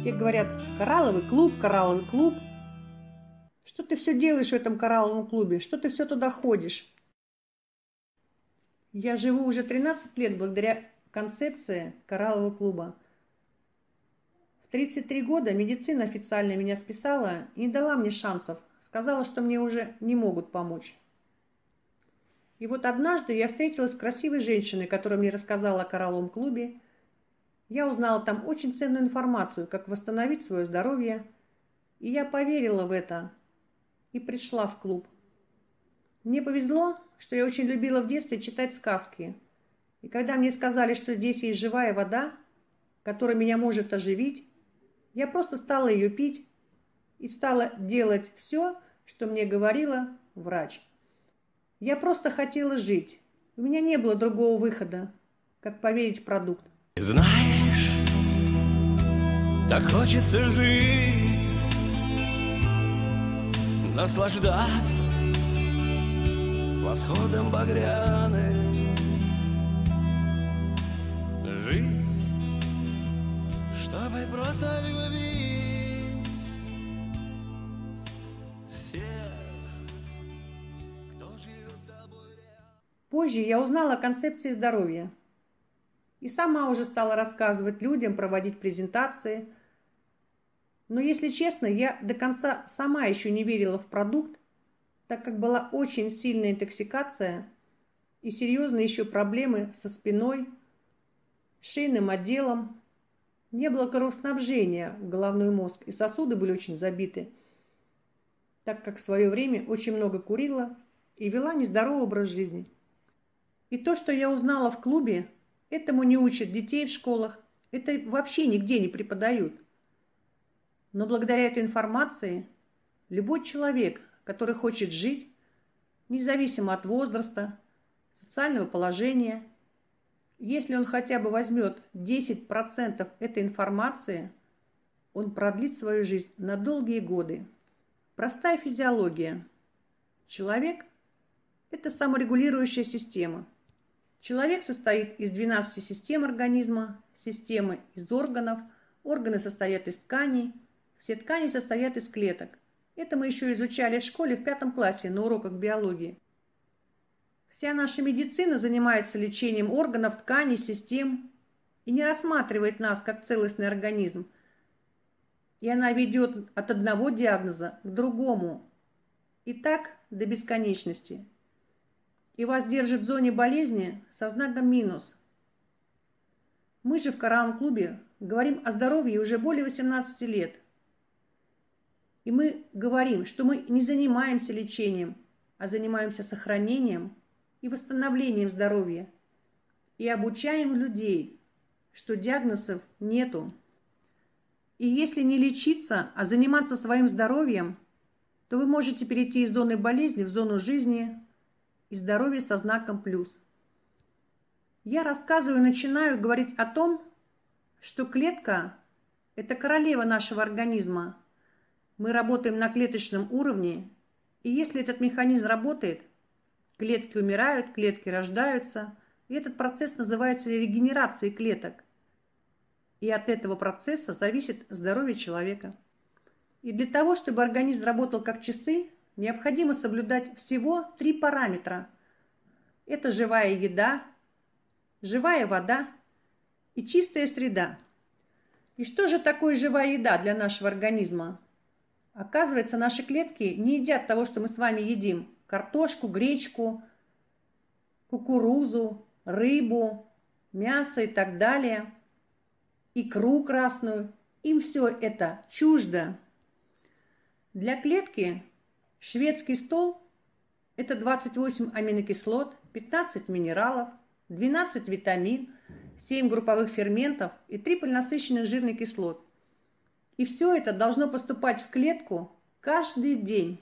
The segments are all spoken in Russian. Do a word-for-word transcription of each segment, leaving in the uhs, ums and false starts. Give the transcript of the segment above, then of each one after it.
Все говорят: коралловый клуб, коралловый клуб. Что ты все делаешь в этом коралловом клубе? Что ты все туда ходишь? Я живу уже тринадцать лет благодаря концепции кораллового клуба. В тридцать три года медицина официально меня списала и не дала мне шансов. Сказала, что мне уже не могут помочь. И вот однажды я встретилась с красивой женщиной, которая мне рассказала о коралловом клубе. Я узнала там очень ценную информацию, как восстановить свое здоровье. И я поверила в это и пришла в клуб. Мне повезло, что я очень любила в детстве читать сказки. И когда мне сказали, что здесь есть живая вода, которая меня может оживить, я просто стала ее пить и стала делать все, что мне говорила врач. Я просто хотела жить. У меня не было другого выхода, как поверить в продукт. Знаешь, так хочется жить, наслаждаться восходом багряным, жить, чтобы просто любить всех, кто живет с тобой рядом. Позже я узнала о концепции здоровья и сама уже стала рассказывать людям, проводить презентации. Но, если честно, я до конца сама еще не верила в продукт, так как была очень сильная интоксикация и серьезные еще проблемы со спиной, шейным отделом. Не было кровоснабжения в головной мозг, и сосуды были очень забиты, так как в свое время очень много курила и вела нездоровый образ жизни. И то, что я узнала в клубе, этому не учат детей в школах, это вообще нигде не преподают. Но благодаря этой информации любой человек, который хочет жить, независимо от возраста, социального положения, если он хотя бы возьмет десять процентов этой информации, он продлит свою жизнь на долгие годы. Простая физиология. Человек – это саморегулирующая система. Человек состоит из двенадцати систем организма, системы из органов, органы состоят из тканей, все ткани состоят из клеток. Это мы еще изучали в школе в пятом классе на уроках биологии. Вся наша медицина занимается лечением органов, тканей, систем и не рассматривает нас как целостный организм. И она ведет от одного диагноза к другому. И так до бесконечности. И вас держит в зоне болезни со знаком минус. Мы же в коралловом клубе говорим о здоровье уже более восемнадцати лет. И мы говорим, что мы не занимаемся лечением, а занимаемся сохранением и восстановлением здоровья. И обучаем людей, что диагнозов нету. И если не лечиться, а заниматься своим здоровьем, то вы можете перейти из зоны болезни в зону жизни и здоровья со знаком плюс. Я рассказываю и начинаю говорить о том, что клетка – это королева нашего организма. Мы работаем на клеточном уровне, и если этот механизм работает, клетки умирают, клетки рождаются, и этот процесс называется регенерацией клеток. И от этого процесса зависит здоровье человека. И для того, чтобы организм работал как часы, необходимо соблюдать всего три параметра. Это живая еда, живая вода и чистая среда. И что же такое живая еда для нашего организма? Оказывается, наши клетки не едят того, что мы с вами едим. Картошку, гречку, кукурузу, рыбу, мясо и так далее. Икру красную. Им все это чуждо. Для клетки шведский стол – это двадцать восемь аминокислот, пятнадцать минералов, двенадцать витамин, семь групповых ферментов и три полиненасыщенных жирных кислот. И все это должно поступать в клетку каждый день.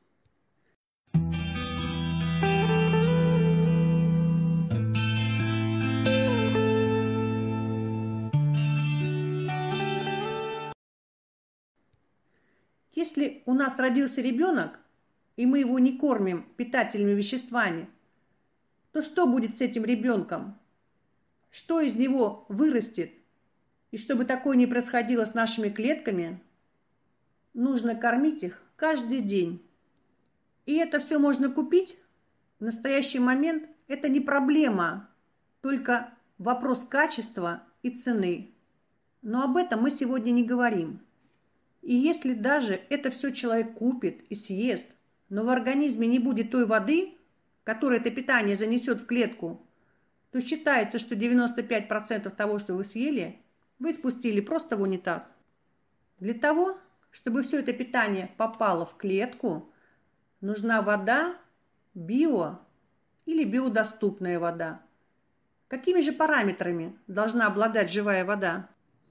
Если у нас родился ребенок, и мы его не кормим питательными веществами, то что будет с этим ребенком? Что из него вырастет? И чтобы такое не происходило с нашими клетками, нужно кормить их каждый день. И это все можно купить в настоящий момент. Это не проблема, только вопрос качества и цены. Но об этом мы сегодня не говорим. И если даже это все человек купит и съест, но в организме не будет той воды, которая это питание занесет в клетку, то считается, что девяносто пять процентов того, что вы съели, вы спустили просто в унитаз. Для того, чтобы все это питание попало в клетку, нужна вода, био или биодоступная вода. Какими же параметрами должна обладать живая вода?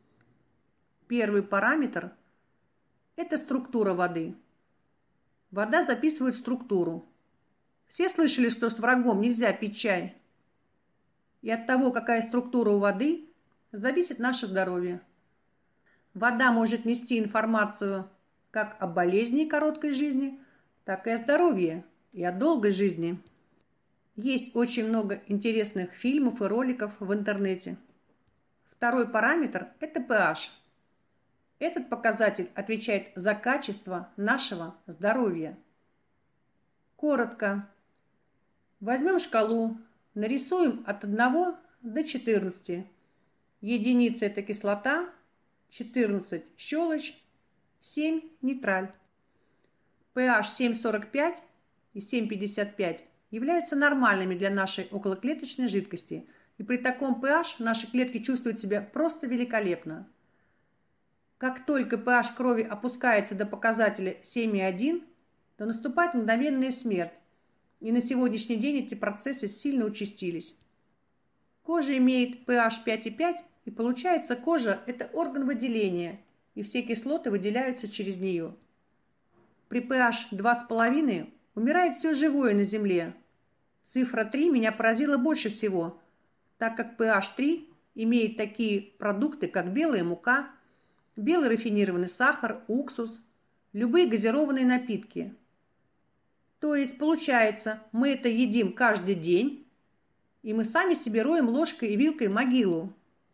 Первый параметр – это структура воды. Вода записывает структуру. Все слышали, что с врагом нельзя пить чай? И от того, какая структура у воды, зависит наше здоровье. Вода может нести информацию как о болезни и короткой жизни, так и о здоровье и о долгой жизни. Есть очень много интересных фильмов и роликов в интернете. Второй параметр – это pH. Этот показатель отвечает за качество нашего здоровья. Коротко. Возьмем шкалу, нарисуем от одного до четырнадцати. Единица – это кислота, четырнадцать – щелочь, семь – нейтраль. pH семь сорок пять и семь пятьдесят пять являются нормальными для нашей околоклеточной жидкости, и при таком pH наши клетки чувствуют себя просто великолепно. Как только pH крови опускается до показателя семь и один, то наступает мгновенная смерть, и на сегодняшний день эти процессы сильно участились. Кожа имеет pH пять и пять, и получается, кожа – это орган выделения, и все кислоты выделяются через нее. При pH два с половиной умирает все живое на Земле. Цифра три меня поразила больше всего, так как pH три имеет такие продукты, как белая мука, белый рафинированный сахар, уксус, любые газированные напитки. То есть, получается, мы это едим каждый день, и мы сами себе роем ложкой и вилкой могилу.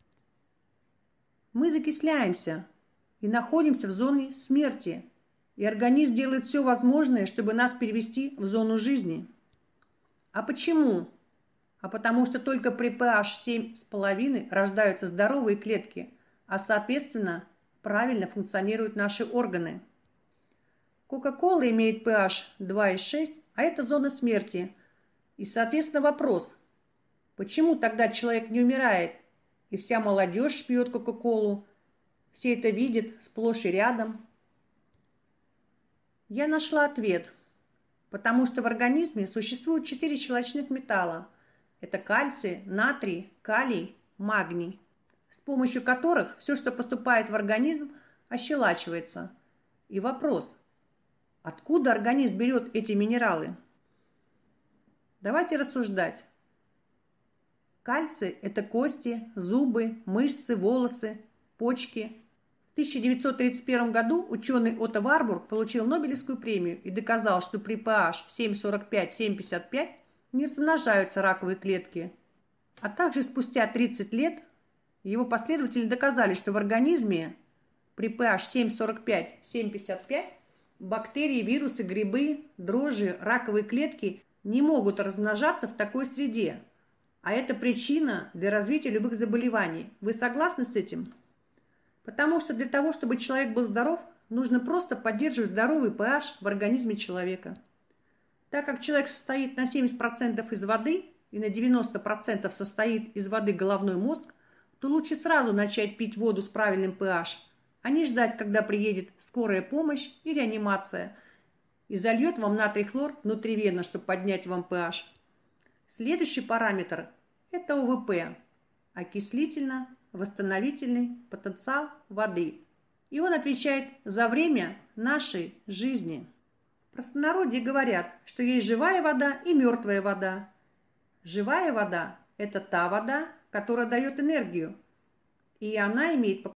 Мы закисляемся и находимся в зоне смерти, и организм делает все возможное, чтобы нас перевести в зону жизни. А почему? А потому что только при pH семь с половиной рождаются здоровые клетки, а соответственно правильно функционируют наши органы. Кока-кола имеет pH два и шесть, а это зона смерти. И соответственно вопрос, почему тогда человек не умирает, и вся молодежь пьет кока-колу, все это видят сплошь и рядом? Я нашла ответ. Потому что в организме существует четыре щелочных металла. Это кальций, натрий, калий, магний, с помощью которых все, что поступает в организм, ощелачивается. И вопрос, откуда организм берет эти минералы? Давайте рассуждать. Кальций – это кости, зубы, мышцы, волосы, почки. В тысяча девятьсот тридцать первом году ученый Отто Варбург получил Нобелевскую премию и доказал, что при pH семь сорок пять - семь пятьдесят пять не размножаются раковые клетки. А также спустя тридцать лет его последователи доказали, что в организме при pH семь сорок пять - семь пятьдесят пять бактерии, вирусы, грибы, дрожжи, раковые клетки не могут размножаться в такой среде. А это причина для развития любых заболеваний. Вы согласны с этим? Потому что для того, чтобы человек был здоров, нужно просто поддерживать здоровый pH в организме человека. Так как человек состоит на семьдесят процентов из воды и на девяносто процентов состоит из воды головной мозг, то лучше сразу начать пить воду с правильным pH, а не ждать, когда приедет скорая помощь и реанимация и зальет вам натрий хлор внутривенно, чтобы поднять вам pH. Следующий параметр – это о вэ пэ – окислительно-восстановительный потенциал воды. И он отвечает за время нашей жизни. В простонародье говорят, что есть живая вода и мертвая вода. Живая вода – это та вода, которая дает энергию, и она имеет